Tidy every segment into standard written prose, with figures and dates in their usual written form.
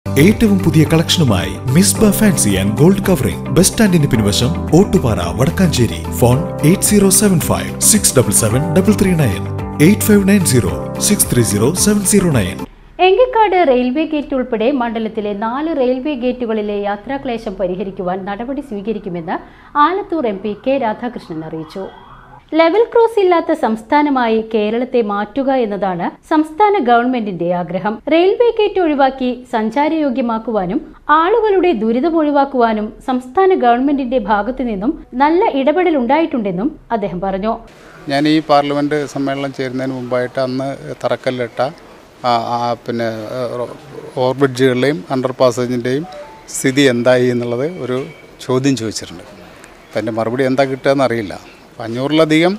ഏറ്റവും പുതിയ കളക്ഷനുമായി Misba fancy and gold covering bus സ്റ്റാൻഡിന് പിൻവശം Ottupara Vadakkanchery. Phone 8075677339 8590630709. Enkikkad railway gate ഉൾപ്പെടെ മണ്ഡലത്തിലെ 4 റെയിൽവേ ഗേറ്റുകളിലെ യാത്രാക്ലേശം പരിഹരിക്കുവാൻ നടപടി സ്വീകരിക്കുമെന്ന് ആലത്തൂർ MP കെ രാധാകൃഷ്ണൻ അറിയിച്ചു. ലെവൽ ക്രോസ് ഇല്ലാത്ത സംസ്ഥാനമായി കേരളത്തെ മാറ്റുക എന്നതാണ് സംസ്ഥാന ഗവൺമെന്റിന്റെ ആഗ്രഹം. റെയിൽവേ ഗേറ്റ് ഒഴിവാക്കി സഞ്ചാരയോഗ്യമാക്കുവാനും ആളുകളുടെ ദുരിതം ഒഴിവാക്കുവാനും സംസ്ഥാന ഗവൺമെന്റിന്റെ ഭാഗത്തു നിന്നും നല്ല ഇടപെടൽ ഉണ്ടായിട്ടുണ്ടെന്നും അദ്ദേഹം പറഞ്ഞു. ഞാൻ ഈ പാർലമെന്റ് സമ്മേളനം ചേരുന്നതിന് മുമ്പായിട്ട് അന്ന് തറക്കല്ലിട്ട ഓവർബ്രിഡ്ജുകളുടെയും അണ്ടർ പാസേജിൻ്റെയും സ്ഥിതി എന്തായി എന്നുള്ളത് ഒരു ചോദ്യം ചോദിച്ചിട്ടുണ്ട്. അപ്പം എൻ്റെ മറുപടി എന്താ കിട്ടുകയെന്ന് അറിയില്ല. 500-ലധികം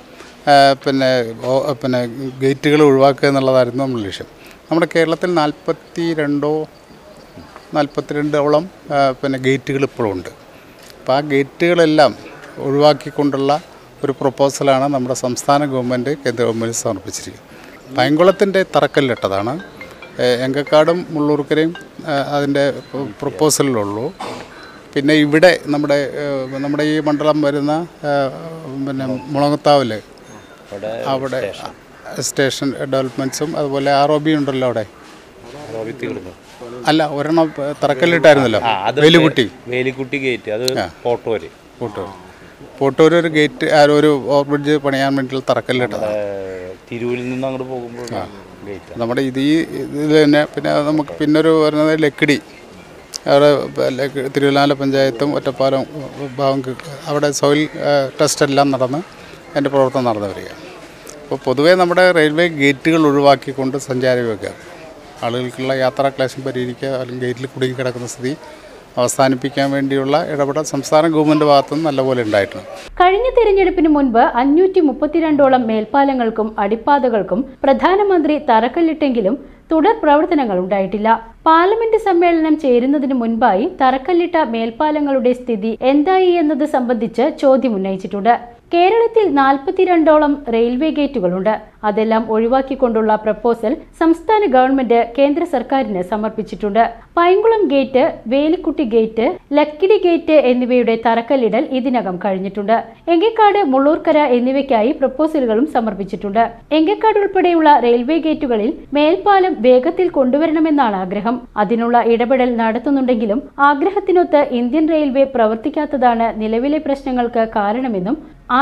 ഗേറ്റുകൾ ഒഴിവാക്കുക എന്നുള്ളതായിരുന്നു നമ്മുടെ ലക്ഷ്യം. നമ്മുടെ കേരളത്തിൽ 42ഓളം ഗേറ്റുകൾ ഇപ്പോഴും ഉണ്ട്. അപ്പോൾ ആ ഗേറ്റുകളെല്ലാം ഒഴിവാക്കിക്കൊണ്ടുള്ള ഒരു പ്രൊപ്പോസലാണ് നമ്മുടെ സംസ്ഥാന ഗവൺമെൻറ് കേന്ദ്ര ഗവൺമെൻറ് സമർപ്പിച്ചിരിക്കുന്നത്. പൈങ്കുളത്തിൻ്റെ തറക്കല്ലിട്ടതാണ്. എങ്കക്കാടും മുള്ളൂർക്കരയും അതിൻ്റെ പ്രൊപ്പോസലിലുള്ളൂ. പിന്നെ ഇവിടെ നമ്മുടെ ഈ മണ്ഡലം വരുന്ന മുളങ്ങത്താവിൽ അവിടെ സ്റ്റേഷൻ ഡെവലപ്മെൻറ്റ്സും അതുപോലെ ROB ഉണ്ടല്ലോ അവിടെ. അല്ല, ഒരെണ്ണം തറക്കല്ലിട്ടായിരുന്നല്ലോ, വേലിക്കുട്ടി ഗേറ്റ്. അത് പോട്ടൂർ ഒരു ഗേറ്റ്, ഒരു ഓവർബ്രിഡ്ജ് പണിയാൻ വേണ്ടിയിട്ടുള്ള തറക്കല്ലിട്ടത്. തിരൂരിൽ നിന്ന് അങ്ങോട്ട് പോകുമ്പോൾ നമ്മുടെ ഇതിൽ തന്നെ. പിന്നെ നമുക്ക് പിന്നൊരു വരുന്നത് ലക്കിടി, അവിടെ തിരുവല്ലാമല പഞ്ചായത്തും ഒറ്റപ്പാലം ഭാഗം, അവിടെ സോയിൽ ടെസ്റ്റ് എല്ലാം നടന്ന് അതിൻ്റെ പ്രവർത്തനം നടന്നു വരിക. അപ്പോൾ പൊതുവേ നമ്മുടെ റെയിൽവേ ഗേറ്റുകൾ ഒഴിവാക്കിക്കൊണ്ട് സഞ്ചാരയോഗ്യ ആളുകൾക്കുള്ള യാത്രാക്ലേശം പരിഹരിക്കുക, അല്ലെങ്കിൽ ഗേറ്റിൽ കുടുങ്ങി കിടക്കുന്ന സ്ഥിതി അവസാനിപ്പിക്കാൻ വേണ്ടിയുള്ള ഇടപെടൽ സംസ്ഥാന ഗവൺമെന്റ് ഭാഗത്തുനിന്ന് നല്ലപോലെ ഉണ്ടായിട്ടുണ്ട്. കഴിഞ്ഞ തെരഞ്ഞെടുപ്പിന് മുൻപ് 532ഓളം മേൽപ്പാലങ്ങൾക്കും അടിപ്പാതകൾക്കും പ്രധാനമന്ത്രി തറക്കല്ലിട്ടെങ്കിലും തുടർ പ്രവർത്തനങ്ങൾ ഉണ്ടായിട്ടില്ല. പാർലമെന്റ് സമ്മേളനം ചേരുന്നതിന് മുൻപായി തറക്കല്ലിട്ട മേൽപ്പാലങ്ങളുടെ സ്ഥിതി എന്തായി എന്നത് സംബന്ധിച്ച് ചോദ്യം ഉന്നയിച്ചിട്ടുണ്ട്. കേരളത്തിൽ 42ഓളം റെയിൽവേ ഗേറ്റുകളുണ്ട്. അതെല്ലാം ഒഴിവാക്കിക്കൊണ്ടുള്ള പ്രപ്പോസൽ സംസ്ഥാന ഗവൺമെന്റ് കേന്ദ്ര സർക്കാരിന് സമർപ്പിച്ചിട്ടുണ്ട്. Painkulam gate, Velikkutty gate, Lakkidi gate എന്നിവയുടെ തറക്കല്ലിടൽ ഇതിനകം കഴിഞ്ഞിട്ടുണ്ട്. എങ്കക്കാട്, മുള്ളൂർക്കര എന്നിവയ്ക്കായി പ്രപ്പോസലുകളും സമർപ്പിച്ചിട്ടുണ്ട്. എങ്കക്കാട് ഉൾപ്പെടെയുള്ള റെയിൽവേ ഗേറ്റുകളിൽ മേൽപ്പാലം വേഗത്തിൽ കൊണ്ടുവരണമെന്നാണ് ആഗ്രഹം. അതിനുള്ള ഇടപെടൽ നടത്തുന്നുണ്ടെങ്കിലും ആഗ്രഹത്തിനൊത്ത് ഇന്ത്യൻ റെയിൽവേ പ്രവർത്തിക്കാത്തതാണ് നിലവിലെ പ്രശ്നങ്ങൾക്ക് കാരണമെന്നും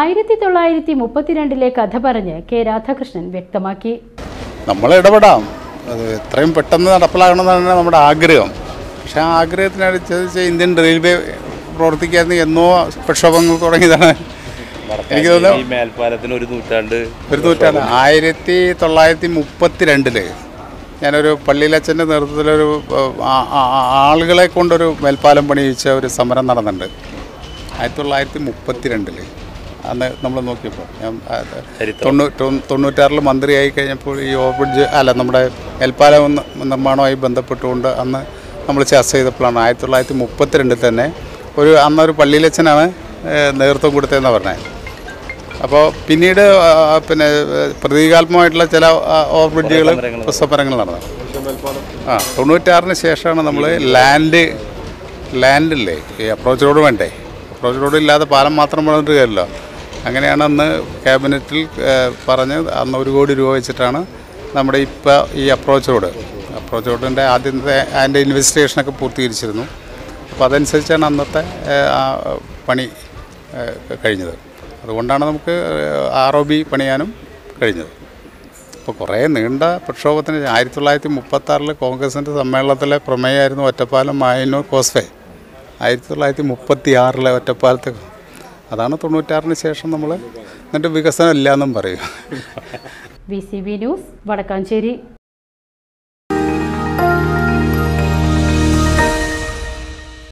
1932 കഥ പറഞ്ഞ് കെ രാധാകൃഷ്ണൻ വ്യക്തമാക്കി. നമ്മൾ ഇടപെടാം, അത് എത്രയും പെട്ടെന്ന് നടപ്പിലാകണമെന്നാണ് നമ്മുടെ ആഗ്രഹം. പക്ഷേ ആ ആഗ്രഹത്തിനനുസരിച്ച് ഇന്ത്യൻ റെയിൽവേ പ്രവർത്തിക്കാതെ എന്നോ പ്രക്ഷോഭങ്ങൾ തുടങ്ങിയതാണ്. എനിക്ക് തോന്നുന്നു മേൽപ്പാലത്തിന് ഒരു നൂറ്റാണ്ട് 1932 ഞാനൊരു പള്ളിയിലച്ഛൻ്റെ നേതൃത്വത്തിലൊരു ആളുകളെ കൊണ്ടൊരു മേൽപ്പാലം പണിയിച്ച ഒരു സമരം നടന്നിട്ടുണ്ട് 1932. അന്ന് നമ്മൾ നോക്കിയപ്പോൾ ഞാൻ 96 മന്ത്രിയായി കഴിഞ്ഞപ്പോൾ ഈ ഓവർബ്രിഡ്ജ് നമ്മുടെ മേൽപ്പാലം നിർമ്മാണവുമായി ബന്ധപ്പെട്ടുകൊണ്ട് അന്ന് നമ്മൾ ചർച്ച ചെയ്തപ്പോഴാണ് 1932 തന്നെ അന്നൊരു പള്ളിയിലച്ഛനാണ് നേതൃത്വം കൊടുത്തതെന്നാണ് പറഞ്ഞത്. അപ്പോൾ പിന്നീട് പ്രതീകാത്മകമായിട്ടുള്ള ചില ഓവർബ്രിഡ്ജുകൾ സമരങ്ങൾ നടന്നത് 96 ശേഷമാണ് നമ്മൾ ലാൻഡില്ലേ ഈ അപ്രോച്ച് റോഡ് വേണ്ടേ, അപ്രോച്ച് റോഡ് ഇല്ലാതെ പാലം മാത്രം പണിതിട്ട് കാര്യമല്ലോ. അങ്ങനെയാണ് അന്ന് ക്യാബിനറ്റിൽ പറഞ്ഞ് അന്ന് 1 കോടി രൂപ വെച്ചിട്ടാണ് നമ്മുടെ ഇപ്പോൾ ഈ അപ്രോച്ച് റോഡിൻ്റെ ആദ്യത്തെ അതിൻ്റെ ഇൻവെസ്റ്റിഗേഷനൊക്കെ പൂർത്തീകരിച്ചിരുന്നു. അപ്പോൾ അതനുസരിച്ചാണ് അന്നത്തെ പണി കഴിഞ്ഞത്. അതുകൊണ്ടാണ് നമുക്ക് ROB പണിയാനും കഴിഞ്ഞത്. അപ്പോൾ കുറേ നീണ്ട പ്രക്ഷോഭത്തിന് 1936 കോൺഗ്രസിൻ്റെ സമ്മേളനത്തിലെ പ്രമേയമായിരുന്നു ഒറ്റപ്പാലം മായന്നൂർ കോസ്വേ. 1936 ഒറ്റപ്പാലത്ത്, അതാണ് 96 ശേഷം നമ്മൾ എന്നിട്ട് വികസനം ഇല്ല എന്നും പറയും. VCB news, Vadakkanchery.